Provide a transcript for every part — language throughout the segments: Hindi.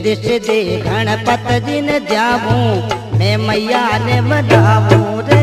रिद्धि सिद्धि गणपत जी ने जाऊं मैं मैया ने बनाऊं रे।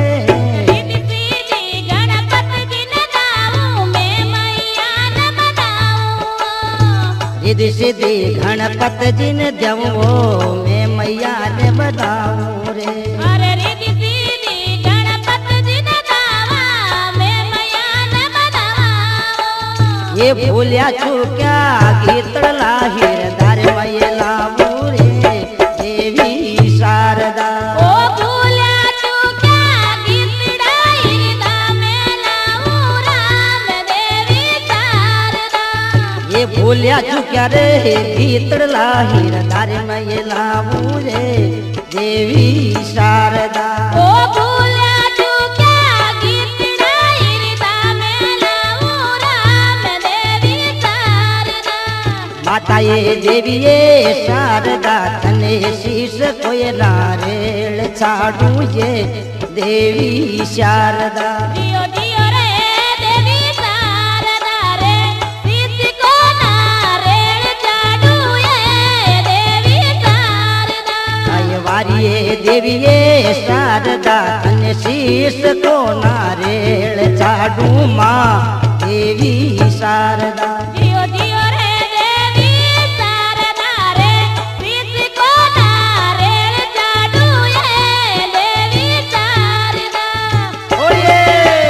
रिद्धि सिद्धि गणपत जी ने जाऊं मैं मैया ने बनाऊं रे। अरे रिद्धि सिद्धि गणपत जी ने दावा मैं मैया ने बनाऊं। ये भूलिया चूक्या गीतड़ा हिरदार मैं लाऊं रे देवी शारदा। ओ भूलिया चूक्या गीतड़ा हिरदा मैं लाऊं राम देवी शारदा। ये भूलिया चूक्या रे गीतड़ा हिरदार मैं लाऊं रे देवी शारदा। ओ भूलिया चूक्या गीतड़ा हिरदा मैं लाऊं राम देवी शारदा। माता ये देवी ये शारदा तने शीश कोई नारेल छाड़ू ये देवी शारदा। दियो दियो रे देवी शारदा रे शीश को नारेल चाड़ू ये देवी शारदा। आय वारी ये देवी ये शारदा तने शीश को नारेल छाड़ू माँ देवी शारदा। दियो दियो रे देवी शारदा रे शीश को नारेल चाड़ू ये देवी शारदा। ओए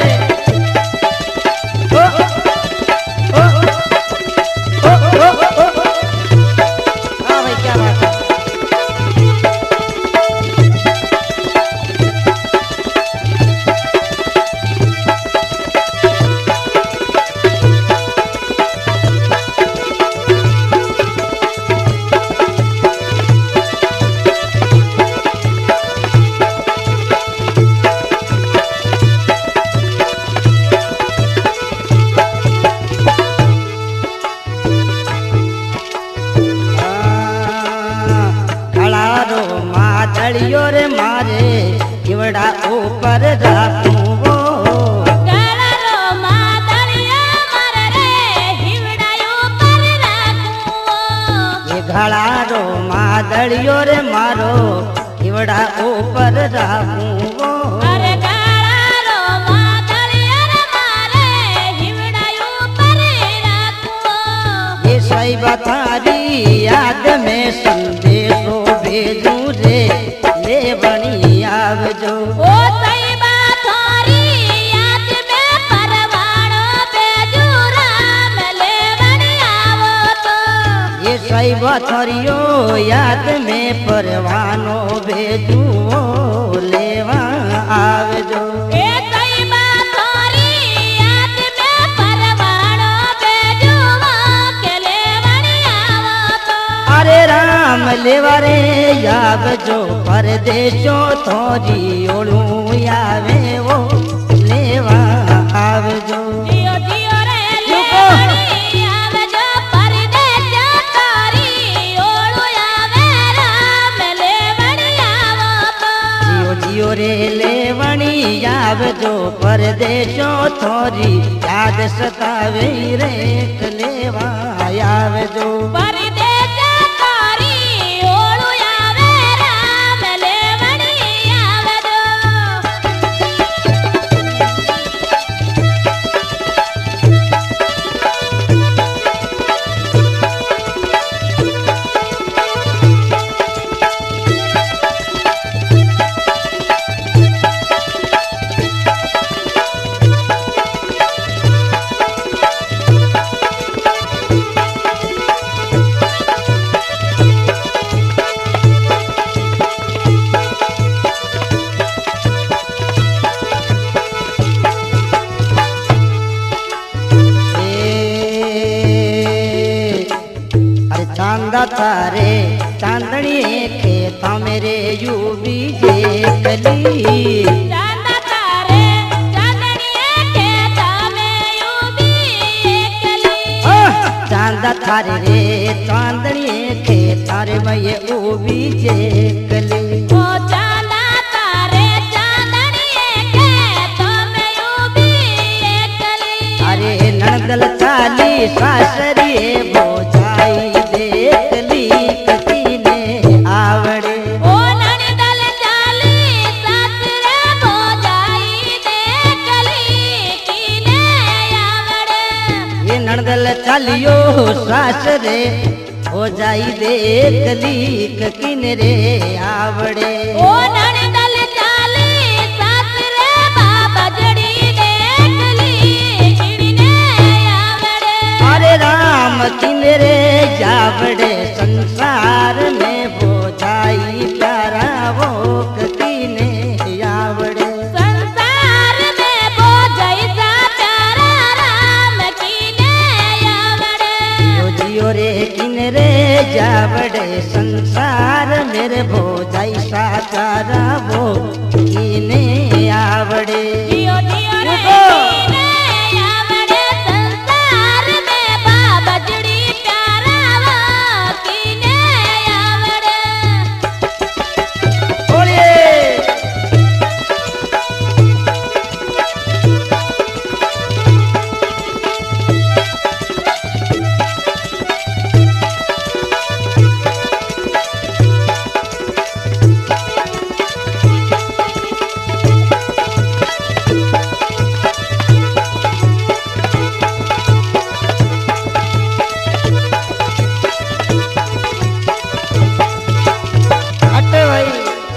ओ ओ ओ ओ ओ हाँ भाई क्या बात है। खड़ारो मादड़ियो रे मारे किवड़ा ऊपर राखूं वो। गळरो मादड़िया मर रे हिवड़ायो पर राखूं। ये घड़ारो मादड़ियो रे मारो किवड़ा ऊपर राखूं वो। अरे गळरो मादड़िया रे मारे हिवड़ायो पर राखूं। ये सही बतारी याद में संदेशो भेजूं रे लेवणी आवजो। ओ सही बात थारी याद में परवाणो भेजू राम लेवणी आवो तो। ये सही बथरियो याद में परवानो भेजू लेवा आवजो। ए सही बात थारी याद में परवाणो भेजू के लेवणी आवो तो। अरे राम लेवा रे आवजो परदेशो थोरी ओळू आवे वो लेवा आवजो। जियो जियो रे लेवणी आवजो परदेश तारी ओळू आवे राम लेवणी आवो तो। जियो जियो रे लेवणी आवजो परदेशो थोरी याद सतावे रे लेवा आवजो। परदेश तारी ओळू आवे राम लेवणी आवजो। चांदा तारे चांदनी खेत मेरे यू बीजे कली। चांदा तारे चांदनी खेत में यू भी कली। चांदा थारे रे चांदनी खेत में ये ऊ बीजे कली। ओ चांदा तारे चांदनी खेत में यू भी कली। अरे नंदल चाली सासरी बोझाई देखली कती चालियो सास रे हो जाई देखली किन रे आवड़े ओ नणदल चाली सास रे बाबा जड़ी देखली किने आवड़े अरे राम किन रे जावड़े संसार में हो जाई प्यारा वो किने आवड़े संसार में वो जैसा प्यारा राम किने आवड़े जियो रे किन रे जावड़े संसार मेरे भो जैसा प्यारा वो किने आवड़े जियो जियो रे किने आवड़े संसार में बाबा जड़ी प्यारा वो किने आवड़े बोलिए हट भाई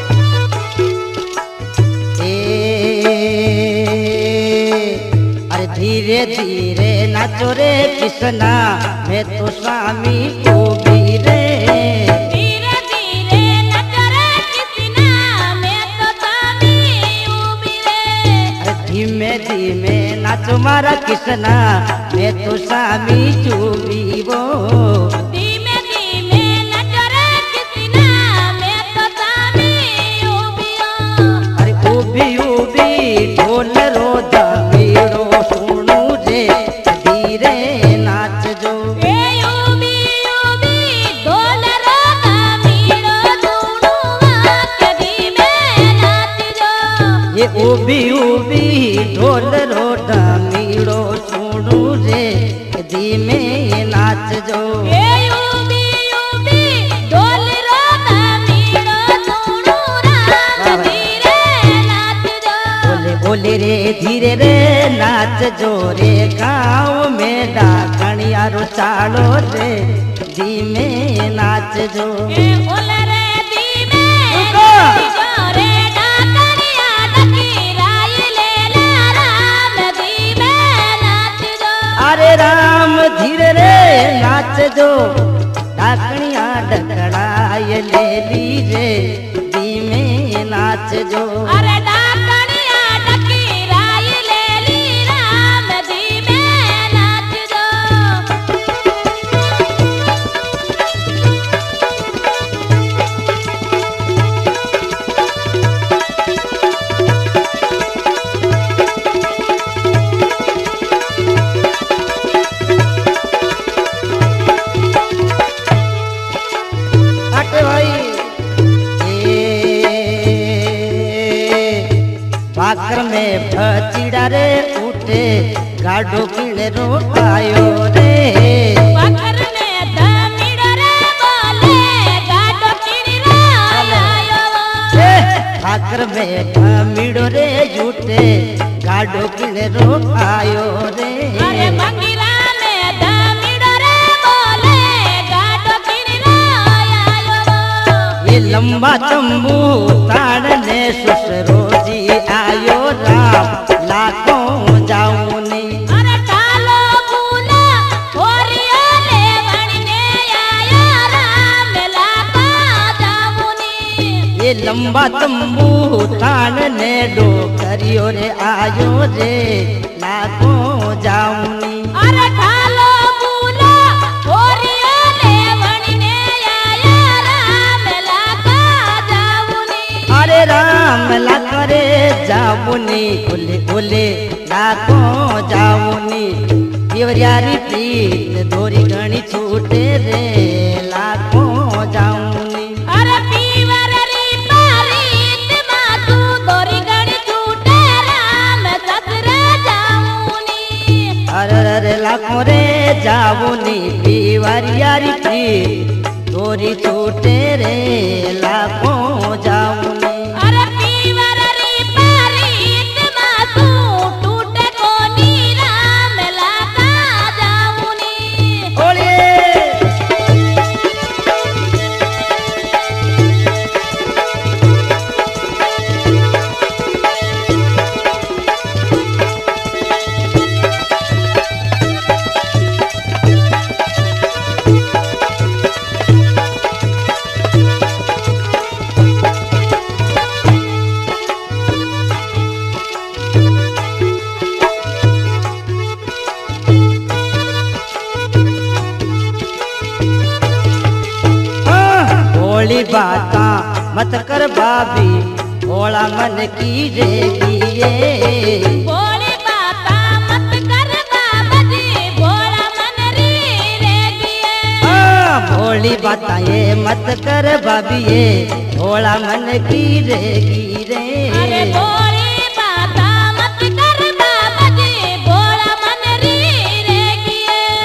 अरे धीरे धीरे नाचो रे कृष्णा मैं तो स्वामी को भी रे धीरे धीरे नच रे कृष्णा मैं तो स्वामी उभी रे अरे धीमे धीमे नाचो मारा कृष्णा मैं तो स्वामी चूबी वो धीमे धीमे नच रे कृष्णा मैं तो स्वामी उभियो अरे उभी उभी ढोल रो दामीड़ो सुनू रे धीरे नाच जो ए उभी उभी ढोल रो दामीड़ो सुनुआ के धीमे नाच जो ये उभी उभी ढोल रो दामीड़ो सुनू रे धीमे नाच जो ए उभी उभी ढोल रो दामीड़ो सुनु राम धीरे नाच जो बोले बोले रे धीरे रे नाच जो रे गाँव में डाकणिया रो चालो रे धीमे नाच जो ए बोले रे धीमे रुको। जो रे डाकनिया डकी राय ले ला राम धीमे नाच जो अरे राम धीरे रे नाच जो डाकणिया डकड़ाय ले लीजे धीमे नाच जो अरे डाकनिया डकी राय ले ली राम धीमे नाच जो हट भाई भाकर में भचिड़ा रे उठे गाढ़ो किने रो आयो रे पकड़ में दामिड़ रे बोले गाडो किनी रायो भाकर में भमिड़ो रे उठे गाढ़ो किने रो आयो रे अरे मंगिरा में दामिड़ रे बोले गाडो किनी रायो ये लंबा चंबू ताड़ने सुसरो जी आयो राम लाखों जाऊनी अरे टालो फूला ओरियो ले वणने आया राम लाका जामुनी ये लंबा तंबू ताड़ने डोकरियो रे आयो रे लाखों जाऊनी अरे टालो फूला ओरियो ले वणने आया राम लाका जामुनी अरे राम ला करे जामुनी बोले बोले लाखों जामुनी देवरियारी प्रीत दोरी गणी छूटे रे लाखों जामुनी अरे पीवर री पारीत मातू दोरी गणी छूटे राम ससुर जाऊनी अरे अरे लाखों रे जामुनी देवरियारी प्रीत दोरी छूटे रे लाखों जामुनी अरे पीवर री पारीत मातू टूटे कोनी राम लाका जाऊनी भोली बाता मत कर भाभी भोला मन की रेगी भोली बाता मत कर बाबा जी भोला मन री रेगी भोली बाता ये मत कर भाभी ये भोला मन की रेगी रे अरे भोली बाता मत कर बाबा जी भोला मन री रेगी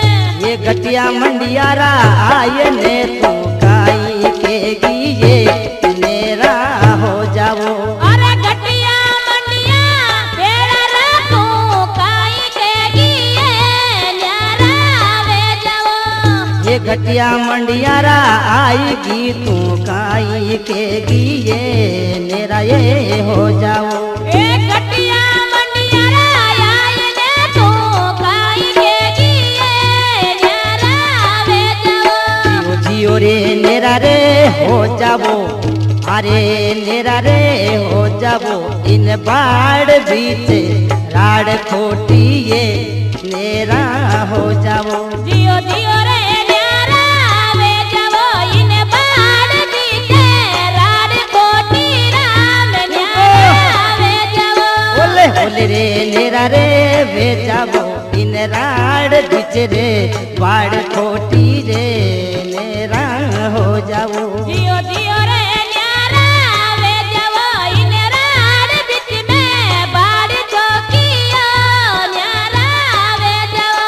ये गटिया मंडियारा आये ने तू काई केगी ये मेरा हो जाओ अरे गटिया मंडिया तेरा रे तू काई केगी ये न्यारा वे जाओ ये गटिया मंडियारा आएगी तू काई केगी ये मेरा ये हो जाओ ए गटिया मंडियारा आए ने तू काई केगी ये न्यारा वे जाओ जियो जियो रे नेरा रे हो जाओ अरे नेरा रे हो जाओ इन बाड़ बीच राड़ खोटी ये नेरा हो जाओ जियो जियो रे न्यारा वे जाओ इन बाड़ बीते राड कोटी राम न्यारा वे जाओ बोले बोले रे नेरा रे वे जाओ इन राड़ बीच रे बाड़ खोटी रे नेरा हो जाओ जियो जियो रे न्यारा वे जाओ इन राड बीच में बाड़ चौकियो न्यारा वे जाओ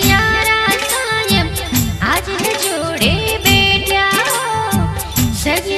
सगी